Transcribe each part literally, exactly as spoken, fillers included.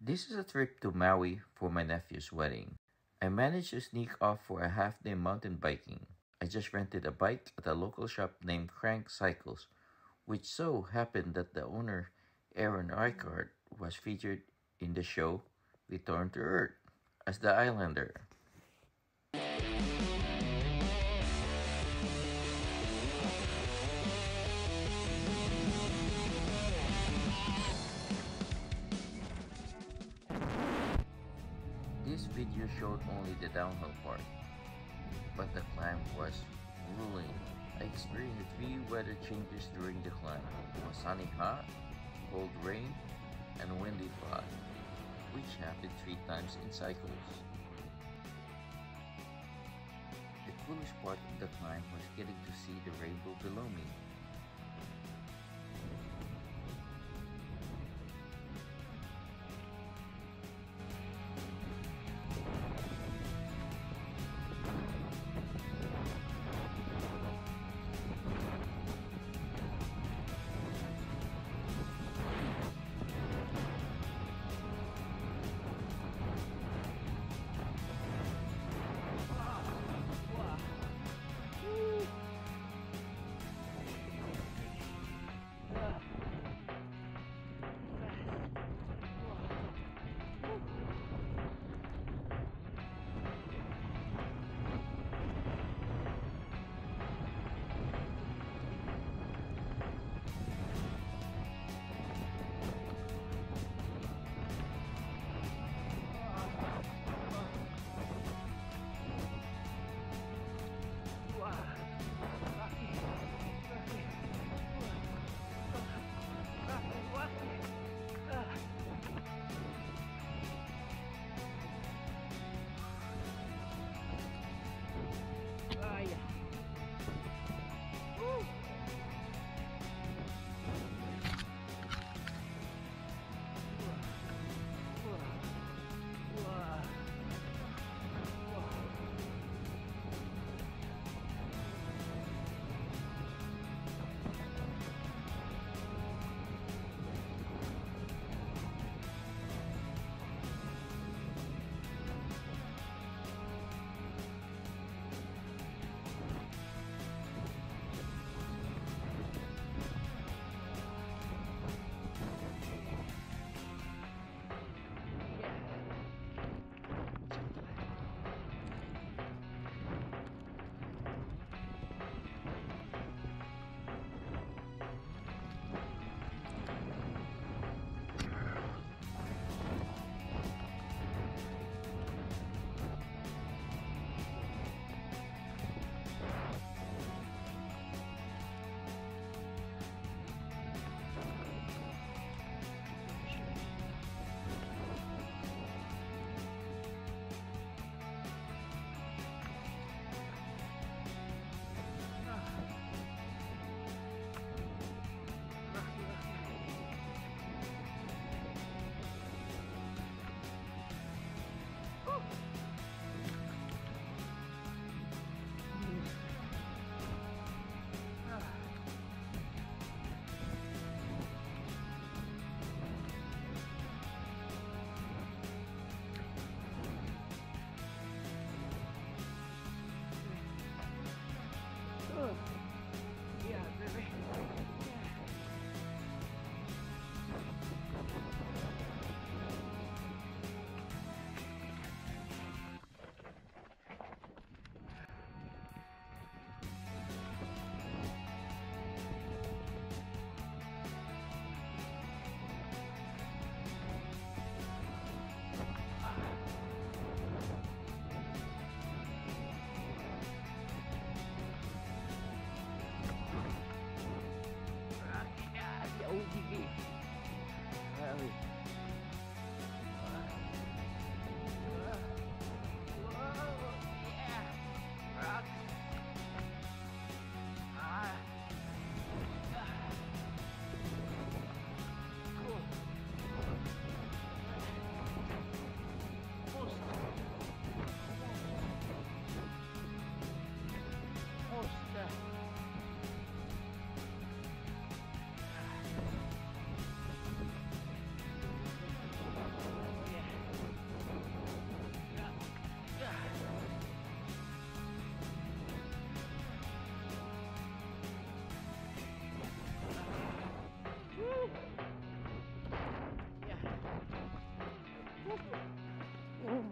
This is a trip to Maui for my nephew's wedding. I managed to sneak off for a half day mountain biking. I just rented a bike at a local shop named Crank Cycles, which so happened that the owner, Aaron Reichard, was featured in the show Return to Earth as the Islander. This video showed only the downhill part, but the climb was grueling. I experienced three weather changes during the climb. It was sunny hot, cold rain, and windy fog, which happened three times in cycles. The coolest part of the climb was getting to see the rainbow below me.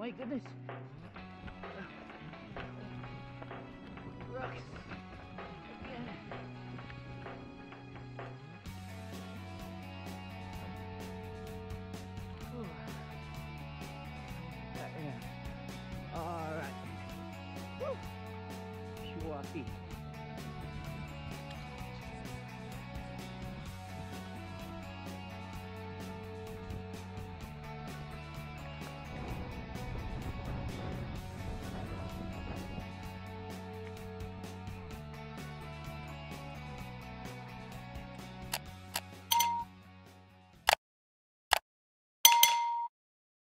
my goodness. Rocks. Again. Alright. Woo! Shuaki.